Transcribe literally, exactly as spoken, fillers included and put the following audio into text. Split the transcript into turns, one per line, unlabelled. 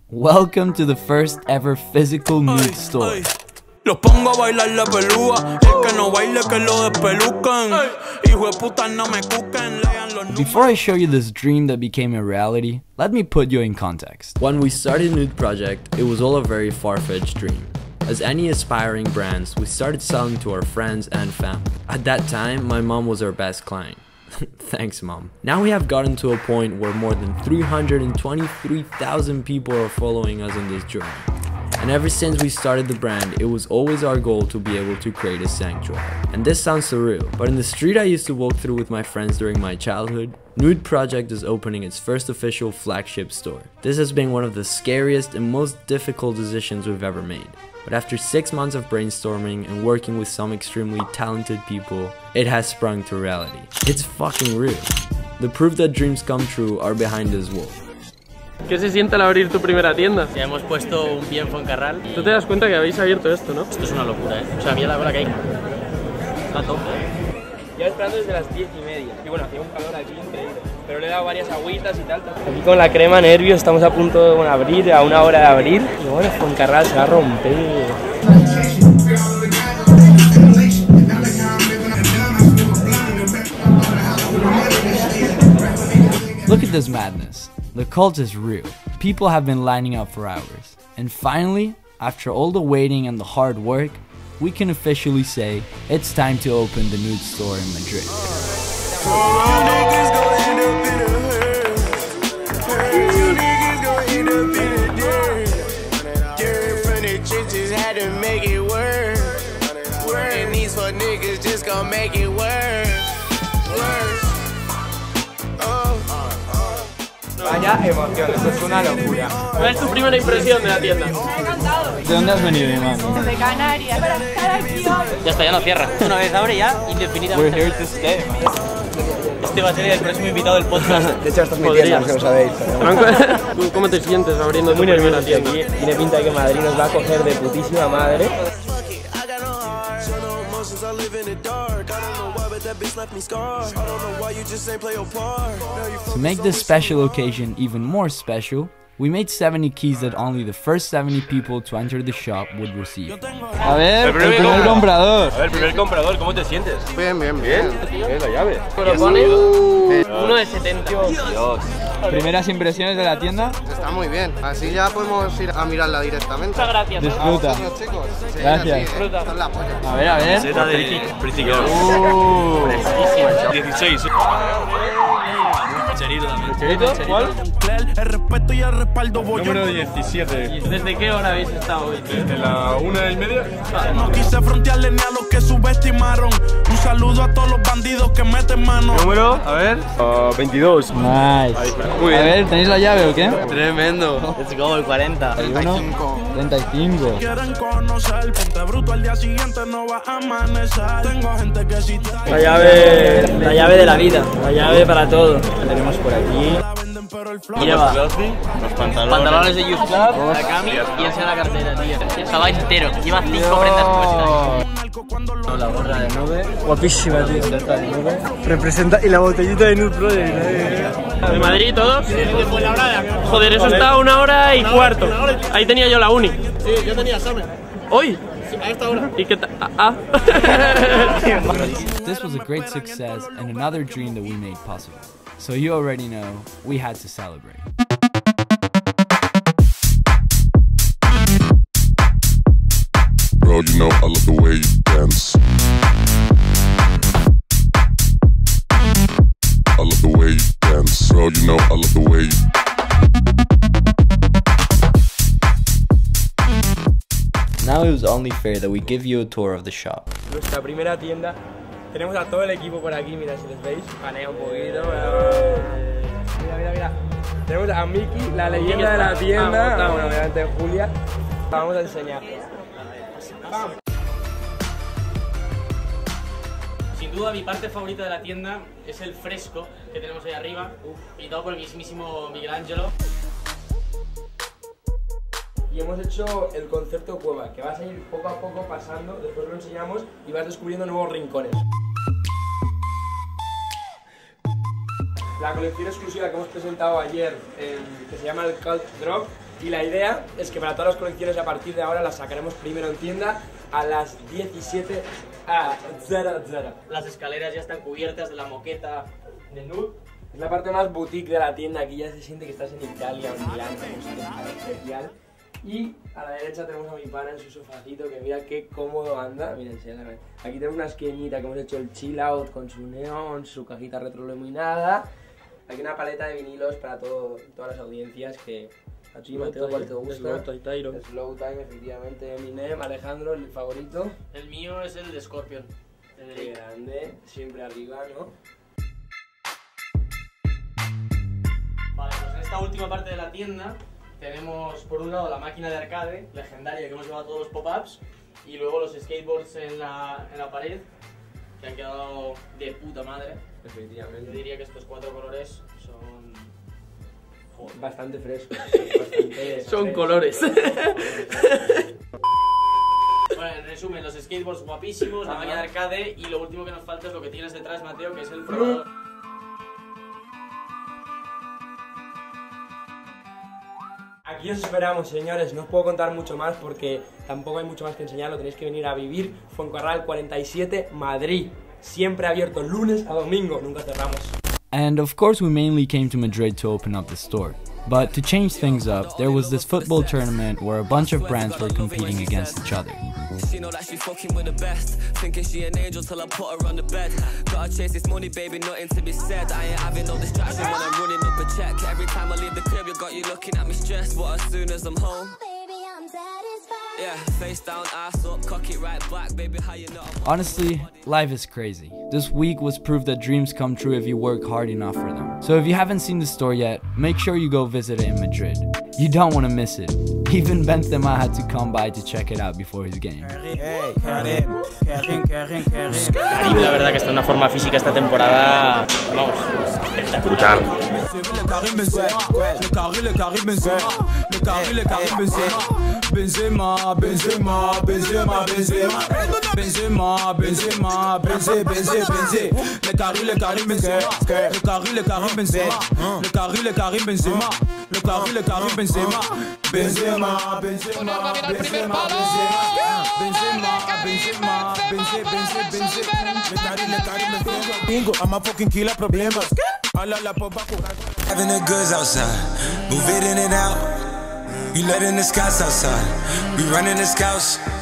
Welcome to the first ever physical nude store.
Los pongo a bailar la pelúa, el que no baile que lo despelucan. Hijo de puta no me cuquen, lean los números.
Before I show you this dream that became a reality, let me put you in context.
When we started NUDE Project, it was all a very far-fetched dream. As any aspiring brands, we started selling to our friends and family. At that time, my mom was our best client. Thanks, Mom. Now we have gotten to a point where more than three hundred twenty-three thousand people are following us on this journey. And ever since we started the brand, it was always our goal to be able to create a sanctuary. And this sounds surreal, but in the street I used to walk through with my friends during my childhood, NUDE Project is opening its first official flagship store. This has been one of the scariest and most difficult decisions we've ever made. But after six months of brainstorming and working with some extremely talented people, it has sprung to reality. It's fucking real. The proof that dreams come true are behind this wall.
¿Qué se siente al abrir tu primera tienda?
Ya hemos puesto un pie en Fuencarral.
Tú te das cuenta que habéis abierto esto, ¿no?
Esto es una locura, ¿eh? O sea, mira la hora que hay. Está top.
Ya esperando desde las diez y media. Y bueno, hacía un calor aquí increíble. Pero le he dado varias agüitas y tal. Aquí con la crema, nervios, estamos a punto de bueno, abrir, a una hora de abrir. Y bueno, Fuencarral se va a romper.
Look at this madness. The cult is real. People have been lining up for hours. And finally, after all the waiting and the hard work, we can officially say it's time to open the nude store in Madrid.
Vaya emoción, esto es una locura. ¿Cuál es tu primera impresión de la tienda?
Me ha encantado.
¿De dónde has venido, mi mamá?
Desde Canarias. Para estar aquí hoy.
Ya está, ya no cierra. Una vez abre ya, indefinidamente.
We're here to stay, man.
Este va a ser el próximo invitado del podcast.
De hecho, esto es mi tienda, no lo sabéis.
¿Tú cómo te sientes abriendo tu primera tienda?
Tiene pinta de que Madrid nos va a coger de putísima madre.
To make this special occasion even more special, we made seventy keys that only the first seventy people to enter the shop would receive.
A ver, el primer, el primer comprador.
A ver, primer comprador, ¿cómo te sientes?
Bien, bien, bien.
¿Qué? La llave.
¿Pero pone? Uno de setenta.
Dios.
Primeras impresiones de la tienda.
Está muy bien. Así ya podemos ir a mirarla directamente.
Muchas gracias.
Disfruta.
Chicos. Sí,
Gracias.
sí, son la polla.
A ver, a ver.
Zeta de Pretty
Uh.
dieciséis. Cherito también.
¿Cherito? ¿Cuál?
El respeto y el respaldo voy
Número diecisiete.
¿Desde qué hora habéis estado hoy?
Desde la una y media.
No quise frontearle ni a los que subestimaron. Un saludo a todos los bandidos que meten mano.
Número, a ver. Uh, veintidós.
Nice.
Muy
A
bien.
ver, ¿tenéis la llave o qué?
Tremendo.
Let's go, el cuarenta.
treinta y cinco. treinta y cinco.
Quieren conocer, ponte bruto al día siguiente no va a amanecer. Tengo gente que si te
La llave, la llave de la vida, la llave para todo. La tenemos por aquí.
Lleva
Los pantalones.
pantalones de Youth Club, la cami y enseña la cartera, tío. O sea, va entero. Lleva cinco prendas puestas.
La gorra de nube. Guapísima, tío. La de nube. Representa. Y la botellita de NUDE Project.
¿De Madrid todos? Joder, eso está a una hora y cuarto. Ahí tenía yo la uni.
Sí, yo tenía examen.
¿Hoy?
A esta hora.
¿Y qué tal? Ah.
This was a great success and another dream that we made possible. So you already know, we had to celebrate.
Bro, you know I love the way you dance. I love the way you dance. Bro, you know I love the way you
Now it was only fair that we give you a tour of the shop.
Nuestra primera tienda. Tenemos a todo el equipo por aquí, mira si les veis. Panea un poquito. Mira, mira, mira. Tenemos a Miki, la leyenda de la tienda. Ah, bueno, obviamente Julia. Vamos a enseñar.
Sin duda mi parte favorita de la tienda es el fresco que tenemos ahí arriba, pintado por el mismísimo Michelangelo.
Y hemos hecho el concepto cueva, que vas a ir poco a poco pasando, después lo enseñamos y vas descubriendo nuevos rincones. La colección exclusiva que hemos presentado ayer, el, que se llama el Cult Drop, Y la idea es que para todas las colecciones a partir de ahora las sacaremos primero en tienda a las diecisiete a cero cero.
Las escaleras ya están cubiertas de la moqueta de Nude.
Es la parte más boutique de la tienda, aquí ya se siente que estás en Italia o en Milán, es especial. Y a la derecha tenemos a mi pana en su sofacito, que mira qué cómodo anda. Miren, aquí tenemos una esquinita que hemos hecho el chill out con su neón, su cajita retroiluminada. Aquí una paleta de vinilos para todo, todas las audiencias que a ti, Mateo, ¿cuál te gusta?
Slow Time, Tyro.
Slow Time, efectivamente, Eminem. Alejandro, el favorito.
El mío es el de Scorpion.
Qué grande, siempre arriba, ¿no?
Vale, pues en esta última parte de la tienda tenemos por un lado la máquina de arcade legendaria que hemos llevado a todos los pop-ups y luego los skateboards en la, en la pared que han quedado de puta madre.
Efectivamente.
Yo diría que estos cuatro colores son...
Joder. Bastante frescos. Bastante
son
frescos.
colores. Bueno, en resumen, los skateboards guapísimos, la máquina de arcade y lo último que nos falta es lo que tienes detrás, Mateo, que es el probador.
Aquí os esperamos, señores, no os puedo contar mucho más porque tampoco hay mucho más que enseñar, lo tenéis que venir a vivir. Fuencarral cuarenta y siete, Madrid. Siempre abierto lunes a domingo, nunca cerramos.
And of course we mainly came to Madrid to open up the store. But to change things up, there was this football tournament where a bunch of brands were competing against each other.
She know that she fucking with the best. Thinking she an angel till I put her on the bed. Gotta chase this money, baby, nothing to be said. I ain't having no distraction when I'm running up a check. Every time I leave the crib, you got you looking at me stressed. But as soon as I'm home, yeah, face down, ass up, cock it right back, baby, how you know?
Honestly, life is crazy. This week was proof that dreams come true if you work hard enough for them. So if you haven't seen the store yet, make sure you go visit it in Madrid. You don't want to miss it. Even Benzema had to come by to check it out before his game.
Karim, la verdad que está en una forma física esta temporada, vamos,
brutal.
Benzema, Benzema, Benzema, Benzema, Benzema, Benzema, Benzé, Benzé, Benzé. Le Karim, le Karim Benzema, le Karim, le Karim Benzema, le Karim, le Karim Benzema, le Karim, le Karim Benzema, Benzema, Benzema, Benzema, Benzema, Benzema, Benzema, Benzé, Benzé, Benzé. Le Karim, le Karim Benzema. Bingo, I'm a fucking killer problemas.
Having the goods outside, move it in and out. You letting the scouts outside, we running the scouts.